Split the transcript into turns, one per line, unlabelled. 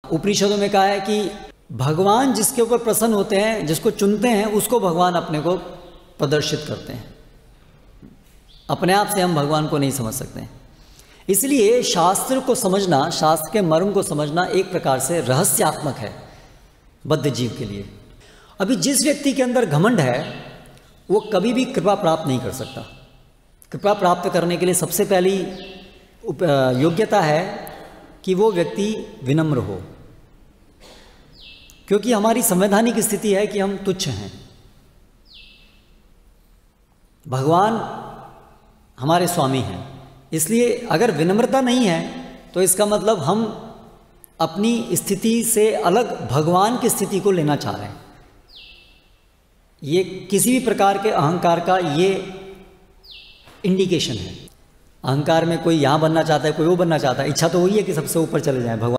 उपनिषदों में कहा है कि भगवान जिसके ऊपर प्रसन्न होते हैं, जिसको चुनते हैं, उसको भगवान अपने को प्रदर्शित करते हैं। अपने आप से हम भगवान को नहीं समझ सकते हैं। इसलिए शास्त्र को समझना, शास्त्र के मर्म को समझना एक प्रकार से रहस्यात्मक है बद्ध जीव के लिए। अभी जिस व्यक्ति के अंदर घमंड है वो कभी भी कृपा प्राप्त नहीं कर सकता। कृपा प्राप्त करने के लिए सबसे पहली योग्यता है कि वो व्यक्ति विनम्र हो, क्योंकि हमारी संवैधानिक स्थिति है कि हम तुच्छ हैं। भगवान हमारे स्वामी हैं, इसलिए अगर विनम्रता नहीं है तो इसका मतलब हम अपनी स्थिति से अलग भगवान की स्थिति को लेना चाह रहे हैं। ये किसी भी प्रकार के अहंकार का ये इंडिकेशन है। अहंकार में कोई यहाँ बनना चाहता है, कोई वो बनना चाहता है। इच्छा तो वही है कि सबसे ऊपर चले जाएं भगवान।